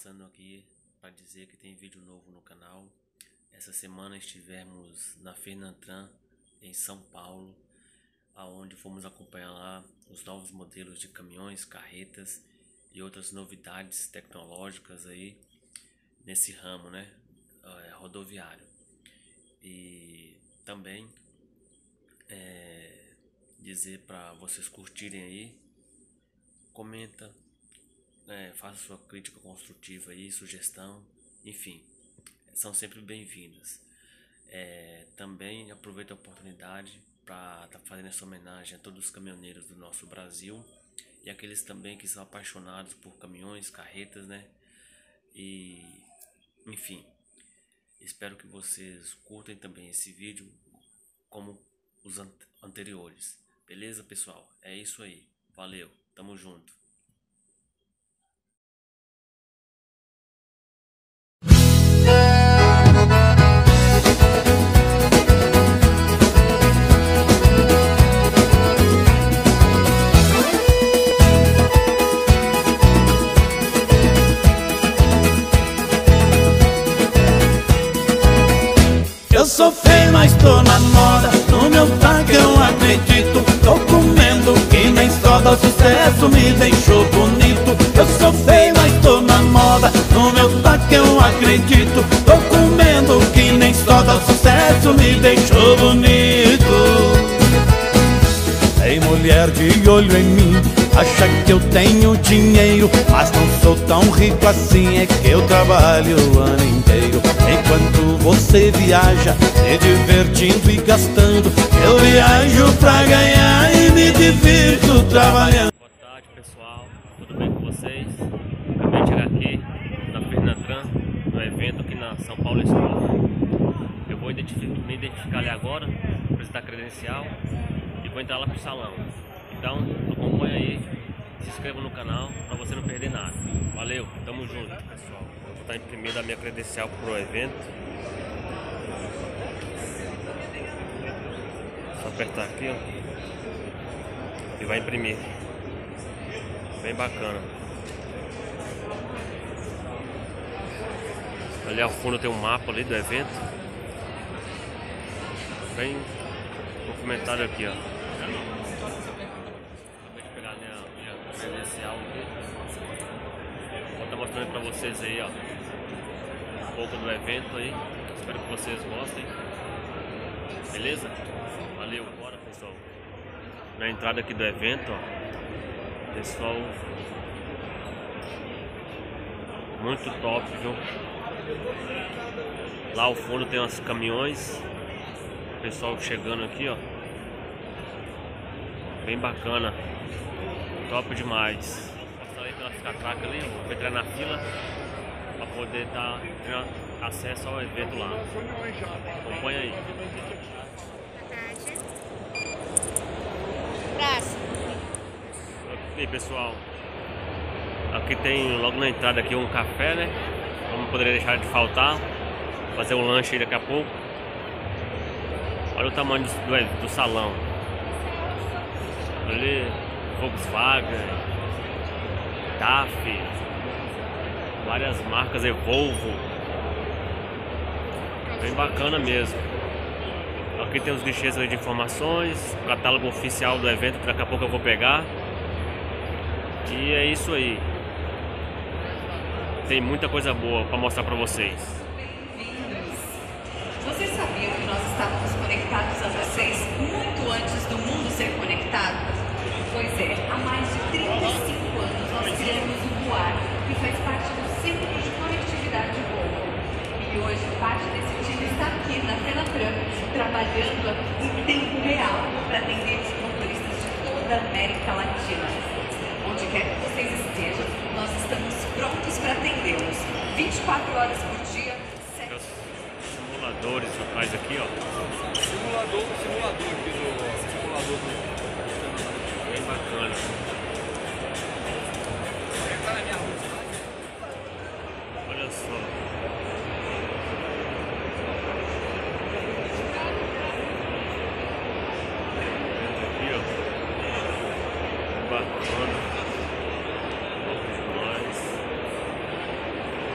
passando aqui para dizer que tem vídeo novo no canal. Essa semana estivemos na Fenatran em São Paulo, aonde fomos acompanhar lá os novos modelos de caminhões, carretas e outras novidades tecnológicas aí nesse ramo, né, rodoviário. E também dizer para vocês curtirem aí, comenta, faça sua crítica construtiva aí, sugestão, enfim, são sempre bem-vindas. Também aproveito a oportunidade para estar fazendo essa homenagem a todos os caminhoneiros do nosso Brasil e aqueles também que são apaixonados por caminhões, carretas, né? E enfim, espero que vocês curtem também esse vídeo como os anteriores. Beleza, pessoal? É isso aí. Valeu, tamo junto. Eu sou feio, mas tô na moda. No meu tanque eu acredito. Tô comendo que nem soda. O sucesso me deixou bonito. Eu sou feio, mas tô na moda. No meu tanque eu acredito. Tô comendo que nem soda. O sucesso me deixou bonito. Tem mulher de olho em mim, acha que eu tenho dinheiro, mas não sou tão rico assim, é que eu trabalho o ano inteiro. Enquanto você viaja, se divertindo e gastando, eu viajo pra ganhar e me divirto trabalhando. Boa tarde, pessoal, tudo bem com vocês? Acabei de chegar aqui na Fenatran, no evento aqui na São Paulo Expo. Eu vou me identificar ali agora, apresentar credencial e vou entrar lá pro salão. Então acompanha aí, se inscreva no canal para você não perder nada. Valeu, tamo junto, pessoal. Vou estar imprimindo a minha credencial pro evento. Só apertar aqui, ó, e vai imprimir. Bem bacana. Ali ao fundo tem um mapa ali do evento. Bem documentado aqui, ó. Acabei de pegar minha credencial aqui. Vou estar mostrando pra vocês aí, ó, um pouco do evento aí. Espero que vocês gostem. Beleza? Valeu, bora, pessoal. Na entrada aqui do evento, ó, pessoal, muito top, viu? Lá ao fundo tem uns caminhões. Pessoal chegando aqui, ó, bem bacana, top demais. Vou passar aí pela catraca ali, vou entrar na fila para poder ter acesso ao evento lá. Acompanha aí. Praça. E aí, pessoal, aqui tem logo na entrada aqui um café, né? Não poderia deixar de faltar. Fazer um lanche aí daqui a pouco. Olha o tamanho do salão. Ali, Volkswagen, DAF, várias marcas, Volvo. Bem bacana mesmo. Aqui tem os guichês de informações, o catálogo oficial do evento, que daqui a pouco eu vou pegar. E é isso aí. Tem muita coisa boa para mostrar para vocês. Vocês sabiam que nós estávamos conectados a vocês muito antes do mundo ser conectado? Pois é, há mais de 35 anos nós criamos o Voar, que faz parte do Centro de Conectividade Volvo. E hoje parte desse time está aqui na Fenatran, trabalhando em tempo real para atender os motoristas de toda a América Latina. Onde quer que vocês estejam, nós estamos prontos para atendê-los 24 horas por dia. Simuladores atrás aqui, ó. Simulador aqui do simulador. Bem bacana. Olha só. Aqui, ó. Bacana. Top demais.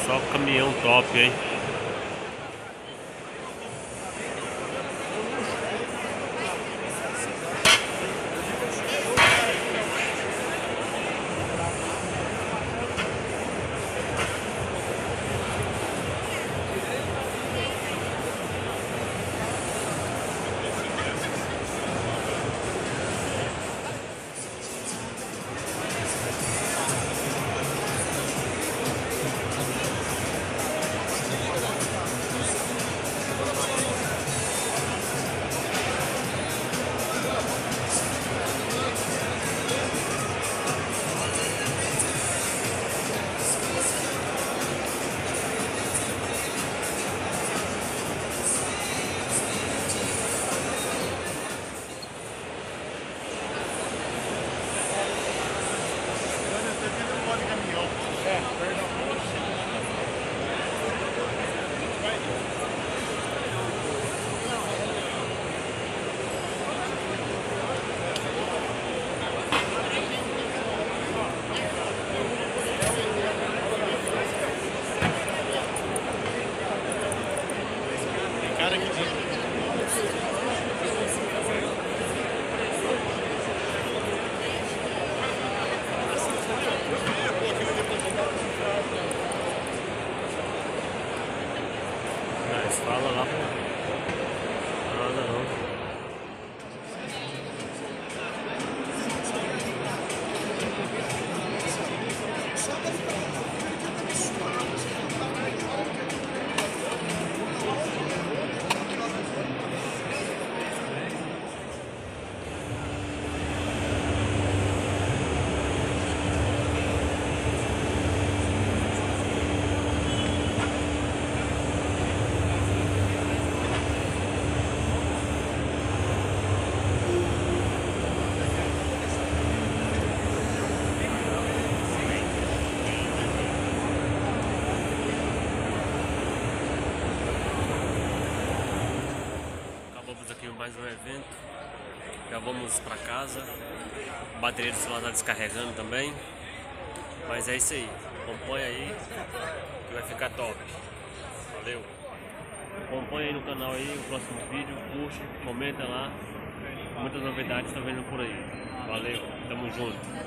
Só caminhão top, hein? Fala lá, nada não. Mais um evento, já vamos para casa, a bateria do celular está descarregando também, mas é isso aí, acompanha aí que vai ficar top, valeu, acompanha aí no canal aí o próximo vídeo, curte, comenta lá, muitas novidades estão vindo por aí, valeu, tamo junto.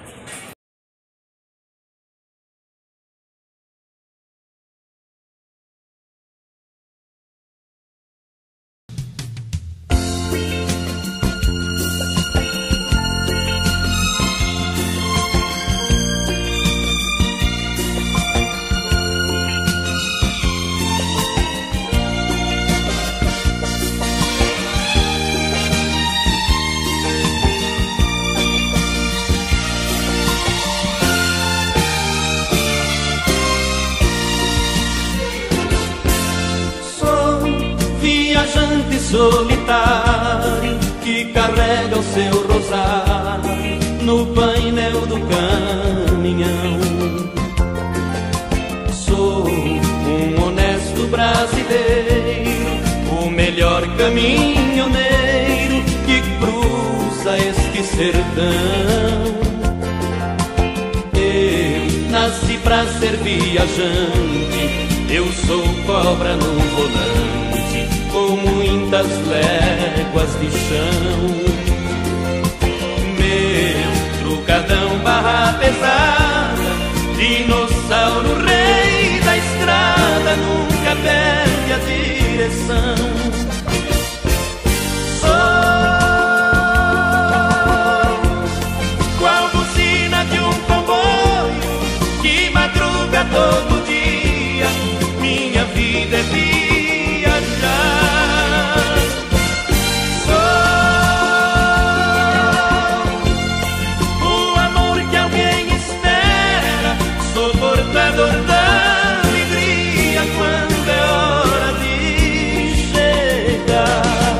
Solitário que carrega o seu rosário no painel do caminhão. Sou um honesto brasileiro, o melhor caminhoneiro que cruza este sertão. Eu nasci pra ser viajante, eu sou cobra no volante, com muitas léguas de chão. Meu trucadão barra pesada, dinossauro rei da estrada, nunca perde a direção. Sou qual buzina de um comboio que madruga todo dia, minha vida é viajar. Portador da alegria quando é hora de chegar.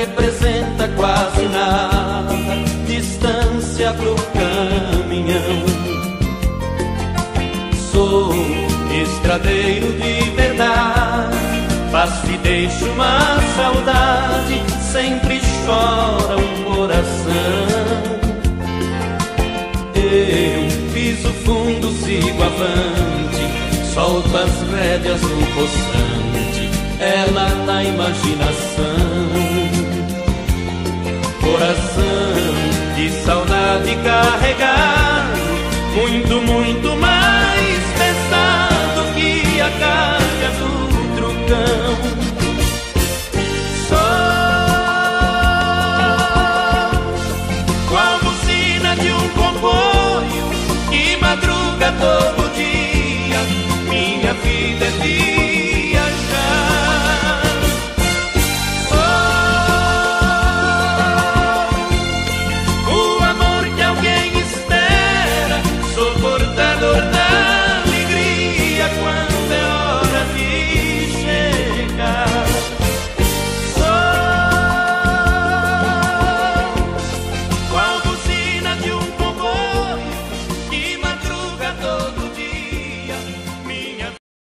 representa quase nada, distância pro caminhão. Sou estradeiro de verdade, faço e deixo uma saudade, sempre chora um coração. Eu piso fundo, sigo avante, solto as rédeas do poçante, ela na imaginação. Coração de saudade carregado, muito, muito mais pesado que a carga do trucão. Só qual buzina de um comboio que madruga todo dia, minha vida é viajar. Oh, o amor que alguém espera, sou portador da alegria quando é hora de chegar. Sou qual buzina de um comboio que madruga todo dia, minha.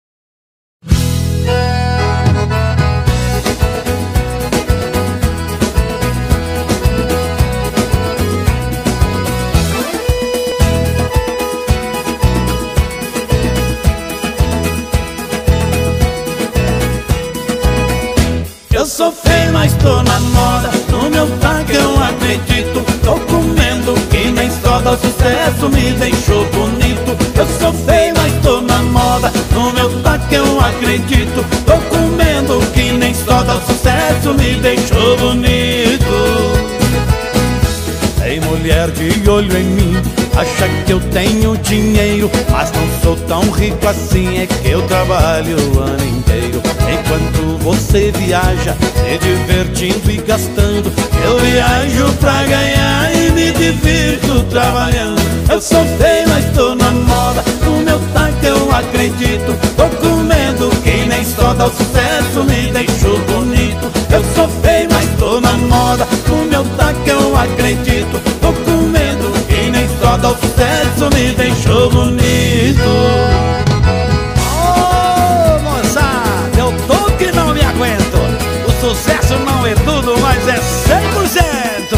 Eu sou feio, mas tô na moda, no meu taco eu acredito. Tô comendo que nem soda, o sucesso me deixou bonito. Eu sou feio, mas tô na moda, no meu taco eu acredito. Tô comendo que nem soda, o sucesso me deixou bonito. Tem mulher de olho em mim, acha que eu tenho dinheiro, mas não sou tão rico assim, é que eu trabalho o ano inteiro. Enquanto você viaja, se divertindo e gastando, eu viajo pra ganhar e me divirto trabalhando. Eu sou feio, mas tô na moda, no meu taco eu acredito. Tô comendo que nem soda, o sucesso me deixou bonito. Eu sou feio, mas tô na moda, no meu taco eu acredito. Tô comendo que nem soda, o sucesso me deixou bonito. Ô, moçada, eu tô que não me aguento. O sucesso não é tudo, mas é 100%.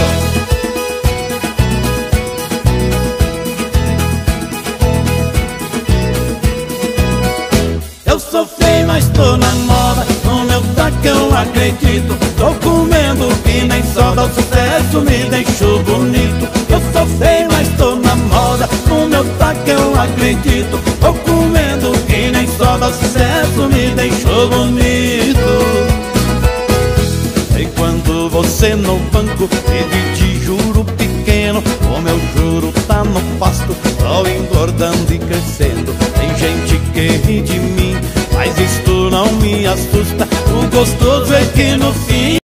Eu sou feio, mas tô na moda, no meu taco eu acredito. Tô comendo que nem soda, o sucesso me deixou bonito. Eu sou feio, mas tô na moda, no meu taco eu acredito. Tô comendo que nem soda, o sucesso me deixou bonito. E quando você no banco vive de juro pequeno, o meu juro tá no pasto, só engordando e crescendo. Tem gente que ri de mim, mas isto não me assusta. O gostoso é que no fim